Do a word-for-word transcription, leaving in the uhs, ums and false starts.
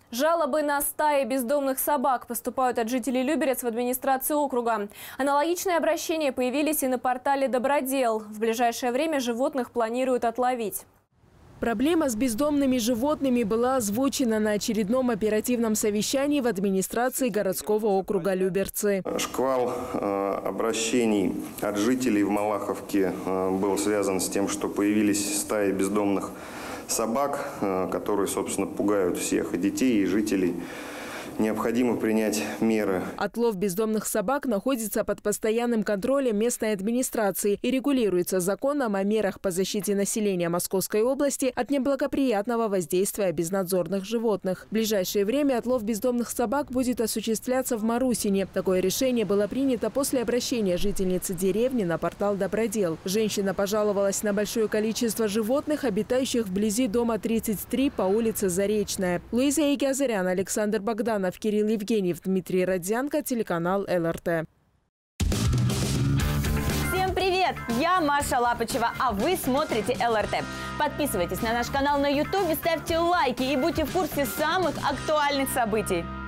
Жалобы на стаи бездомных собак поступают от жителей Люберец в администрацию округа. Аналогичные обращения появились и на портале «Добродел». В ближайшее время животных планируют отловить. Проблема с бездомными животными была озвучена на очередном оперативном совещании в администрации городского округа Люберцы. Шквал э, обращений от жителей в Малаховке э, был связан с тем, что появились стаи бездомных собак, э, которые, собственно, пугают всех, и детей, и жителей. Необходимо принять меры. Отлов бездомных собак находится под постоянным контролем местной администрации и регулируется законом о мерах по защите населения Московской области от неблагоприятного воздействия безнадзорных животных. В ближайшее время отлов бездомных собак будет осуществляться в Марусине. Такое решение было принято после обращения жительницы деревни на портал «Добродел». Женщина пожаловалась на большое количество животных, обитающих вблизи дома тридцать три по улице Заречная. Луиза Егязарян, Александр Богданов, Кирилл Евгеньев, Дмитрий Родзянко, телеканал эл эр тэ. Всем привет! Я Маша Лапочева, а вы смотрите эл эр тэ. Подписывайтесь на наш канал на ютубе, ставьте лайки и будьте в курсе самых актуальных событий.